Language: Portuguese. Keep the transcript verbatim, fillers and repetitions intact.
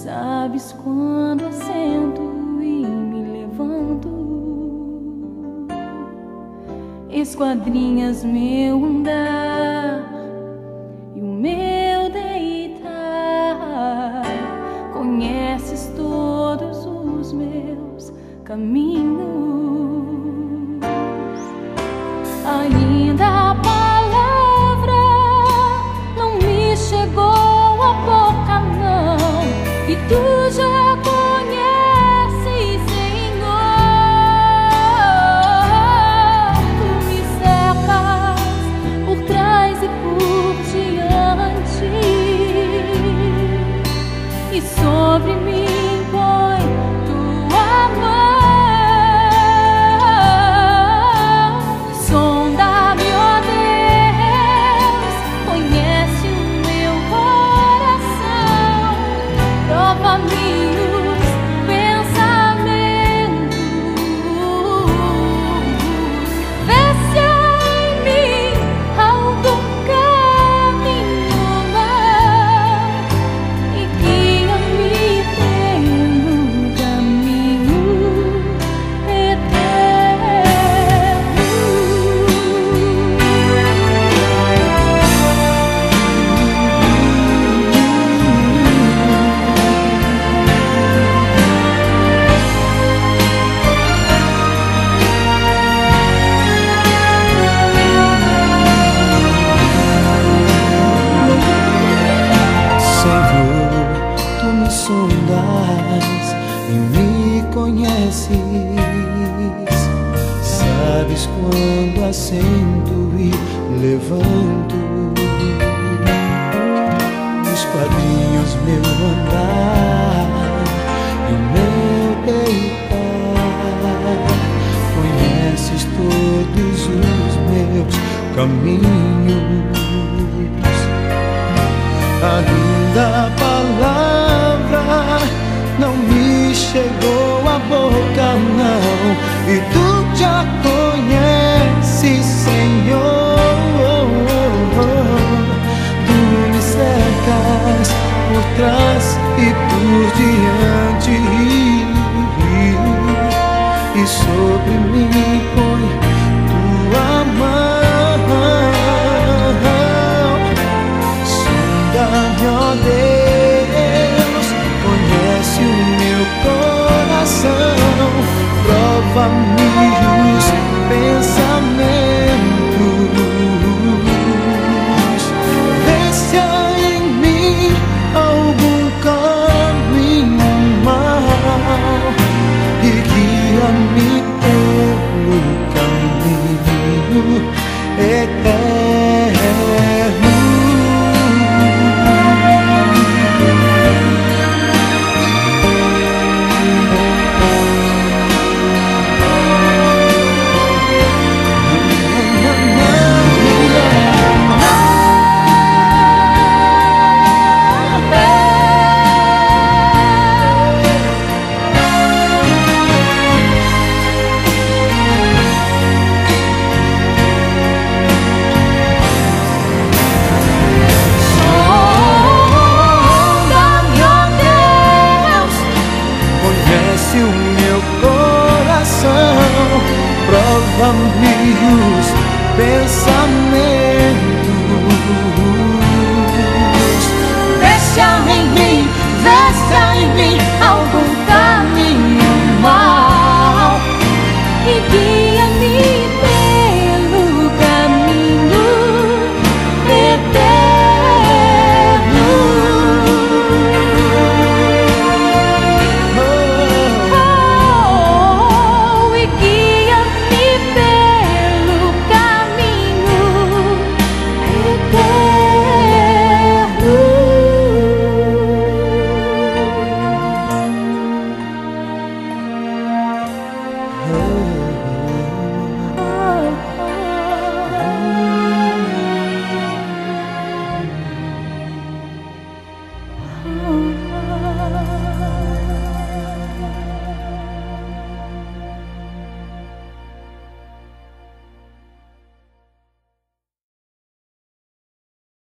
Sabes quando assento e me levanto, esquadrinhas meu andar e o meu deitar. Conheces todos os meus caminhos. Ainda a palavra não me chegou à boca, não, e tu já conheces, Senhor. Tu me cercas por trás e por diante, e sobre mim põe tua mão. Sonda-me, ó Deus, conhece o meu coração, prova-me os pensamentos, vê se há em mim algum caminho mau e guia-me pelo caminho eterno. Senhor, tu me sondas e me conheces. Sabes quando assento e levanto, esquadrinhos meu andar e meu deitar. Conheces todos os meus caminhos. Ainda a palavra não me chegou à boca, não, e tu já conheces, Senhor. Tu me cercas por trás e por diante, e sobre mim